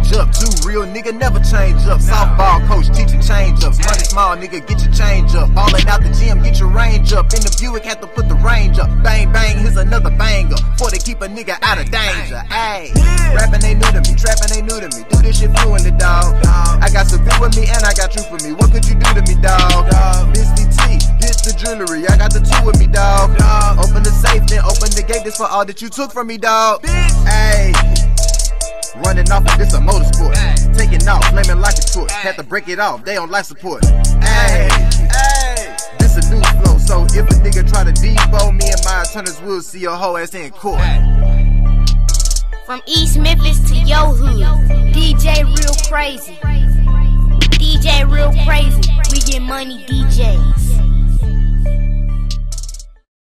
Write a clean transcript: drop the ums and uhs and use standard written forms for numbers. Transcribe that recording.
change up. Too real nigga never change up. Softball coach teaching change ups. Money small nigga get your change up. Ballin' out the gym, get your range up. In the Buick have to put the range up. Bang bang, here's another banger. For to keep a nigga out of danger. Ayy, rapping ain't new to me, trapping ain't new to me. Do this shit fluently, dawg. I got severe with me and I got truth with me. What could you do to me, dawg? Misty T, get the jewelry. I got the two with me, dawg. Open the safe, then open the gate. This for all that you took from me, dawg. Ayy, running off with this a motorsport. Taking off, flaming like a torch. Had to break it off, they on life support. Ayy, this a new flow. So if a nigga try to debo, me and my attorneys will see your whole ass in court. From East Memphis to your hood, DJ real crazy. DJ real crazy. We get money DJs.